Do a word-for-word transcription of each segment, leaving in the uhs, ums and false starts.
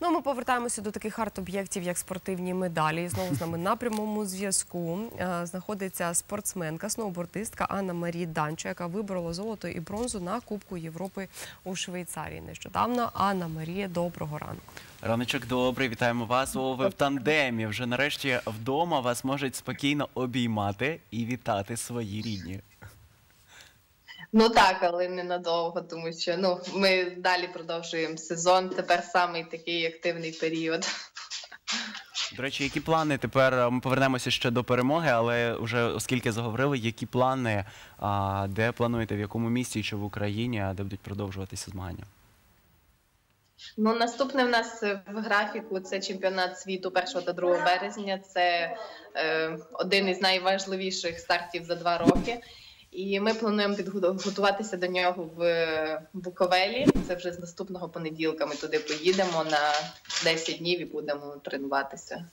Ну, ми повертаємося до таких арт-об'єктів, як спортивні медалі. І знову з нами на прямому зв'язку знаходиться спортсменка, сноубордистка Анна Марія Данчо, яка виборола золото і бронзу на Кубку Європи у Швейцарії нещодавно. Анна Марія, доброго ранку. Раночок добрий, вітаємо вас. О, ви в тандемі. Вже нарешті вдома вас можуть спокійно обіймати і вітати свої рідні. Ну так, але ненадовго, тому що ну, ми далі продовжуємо сезон, тепер самий такий активний період. До речі, які плани тепер, ми повернемося ще до перемоги, але вже оскільки заговорили, які плани, а, де плануєте, в якому місці, чи в Україні, де будуть продовжуватися змагання? Ну, наступне в нас в графіку – це чемпіонат світу першого та другого березня, це е, один із найважливіших стартів за два роки. І ми плануємо підготуватися до нього в Буковелі. Це вже з наступного понеділка ми туди поїдемо на десять днів і будемо тренуватися.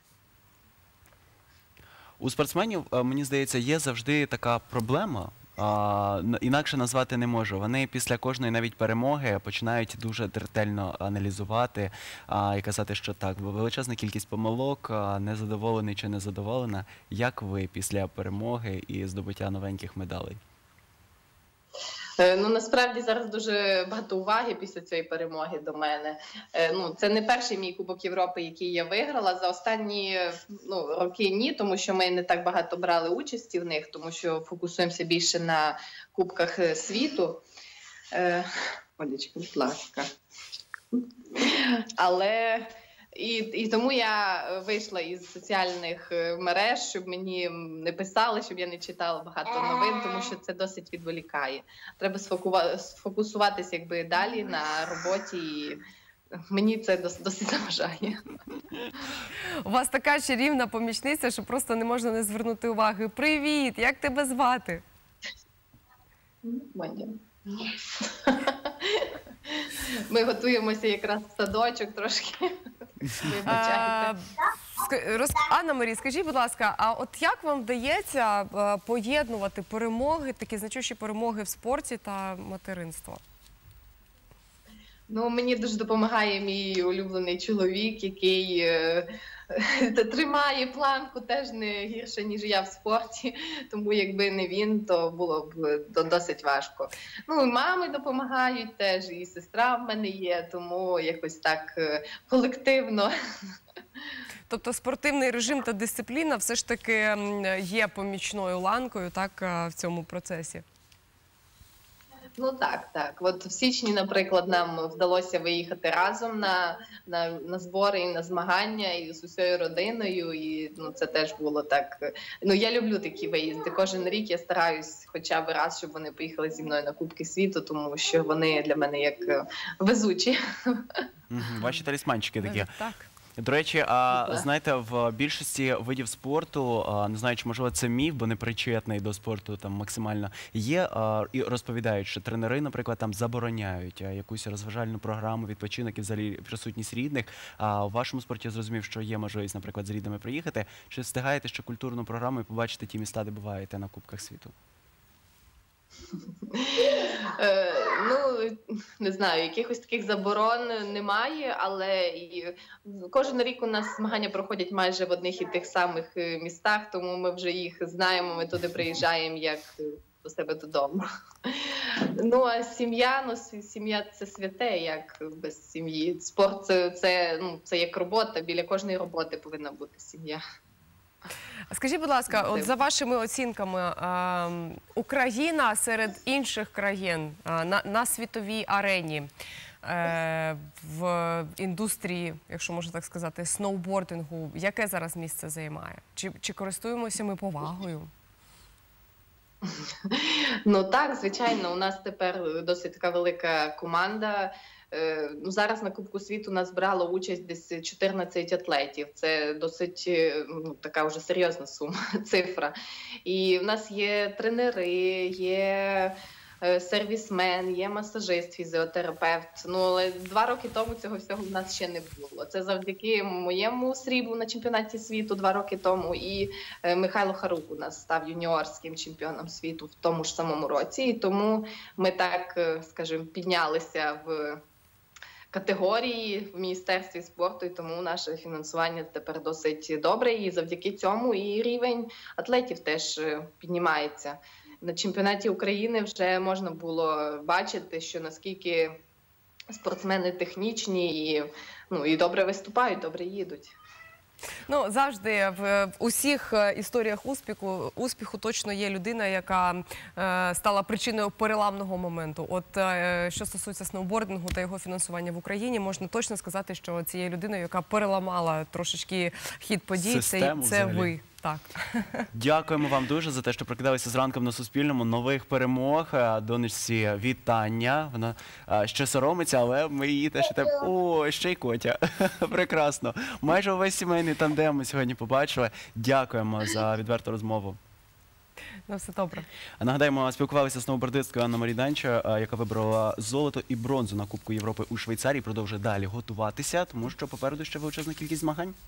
У спортсменів, мені здається, є завжди така проблема, а, інакше назвати не можу. Вони після кожної навіть перемоги починають дуже ретельно аналізувати а, і казати, що так, величезна кількість помилок, а, незадоволений чи незадоволена. Як ви після перемоги і здобуття новеньких медалей? Ну, насправді зараз дуже багато уваги після цієї перемоги до мене. Ну, це не перший мій Кубок Європи, який я виграла. За останні ну, роки ні, тому що ми не так багато брали участі в них, тому що фокусуємося більше на Кубках світу. Олечка, будь ласка. Але... І, і тому я вийшла із соціальних мереж, щоб мені не писали, щоб я не читала багато новин, тому що це досить відволікає. Треба сфокусуватися якби далі на роботі, і мені це досить заважає. У вас така чарівна помічниця, що просто не можна не звернути уваги. Привіт! Як тебе звати? Моня. Ми готуємося якраз в садочок трошки. А, роз... Анна Марія, скажіть, будь ласка, а от як вам вдається поєднувати перемоги, такі значущі перемоги в спорті та материнство? Ну, мені дуже допомагає мій улюблений чоловік, який е, тримає планку теж не гірше, ніж я в спорті. Тому якби не він, то було б досить важко. Ну, і мами допомагають теж, і сестра в мене є, тому якось так е, колективно. Тобто спортивний режим та дисципліна все ж таки є помічною ланкою, так, в цьому процесі? Ну так, так. От в січні, наприклад, нам вдалося виїхати разом на, на, на збори і на змагання і з усією родиною, і ну, це теж було так. Ну, я люблю такі виїзди. Кожен рік я стараюсь хоча б раз, щоб вони поїхали зі мною на Кубки світу, тому що вони для мене як везучі. Ваші талісманчики такі. Так. До речі, а знаєте, в більшості видів спорту, не знаю, чи можливо це міф, бо не причетний до спорту там максимально, є і розповідають, що тренери, наприклад, там забороняють якусь розважальну програму, відпочинок і взагалі присутність рідних. А у вашому спорті я зрозумів, що є можливість, наприклад, з рідними приїхати. Чи встигаєте ще культурну програму і побачити ті міста, де буваєте на Кубках світу? Е, ну, не знаю, якихось таких заборон немає, але і кожен рік у нас змагання проходять майже в одних і тих самих містах, тому ми вже їх знаємо, ми туди приїжджаємо як до себе додому. Ну, а сім'я, ну, сім'я – це святе, як без сім'ї. Спорт – це, це, ну, це як робота, біля кожної роботи повинна бути сім'я. Скажіть, будь ласка, от за вашими оцінками, Україна серед інших країн на, на світовій арені в індустрії, якщо можна так сказати, сноубордингу, яке зараз місце займає? Чи, чи користуємося ми повагою? Ну так, звичайно, у нас тепер досить така велика команда. Ну, зараз на Кубку світу нас брало участь десь чотирнадцять атлетів. Це досить ну, така вже серйозна сума, цифра. І в нас є тренери, є сервісмен, є масажист, фізіотерапевт. Ну, але два роки тому цього всього в нас ще не було. Це завдяки моєму сріблу на чемпіонаті світу два роки тому. І Михайло Харук у нас став юніорським чемпіоном світу в тому ж самому році. І тому ми так, скажімо, піднялися в категорії в Міністерстві спорту, і тому наше фінансування тепер досить добре, і завдяки цьому і рівень атлетів теж е, піднімається. На чемпіонаті України вже можна було бачити, що наскільки спортсмени технічні і, ну, і добре виступають, добре їдуть. Ну, завжди в, в усіх е, історіях успіху, успіху точно є людина, яка е, стала причиною переламного моменту. От е, що стосується сноубордингу та його фінансування в Україні, можна точно сказати, що цією людиною, яка переламала трошечки хід подій, це, Систему це взагалі. ви. Так. Дякуємо вам дуже за те, що прокидалися зранку на Суспільному. Нових перемог. Е, Донечці вітання. Вона е, ще соромиться, але ми її теж там. О, ще й Котя. Прекрасно. Майже увесь сімейний тандем ми сьогодні побачили. Дякуємо за відверту розмову. Ну, все добре. А нагадаємо, спілкувалися з сноубордисткою Анна Марі Данчо, е, яка вибрала золото і бронзу на Кубку Європи у Швейцарії. Продовжує далі готуватися, тому що попереду ще величезна кількість змагань.